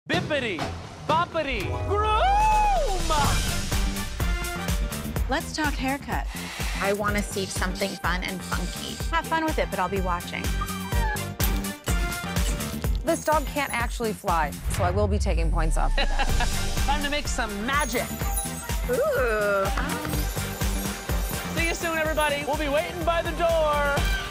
Bippity, boppity, groom! Let's talk haircut. I want to see something fun and funky. Have fun with it, but I'll be watching. This dog can't actually fly, so I will be taking points off of that. Time to make some magic. Ooh. See you soon, everybody. We'll be waiting by the door.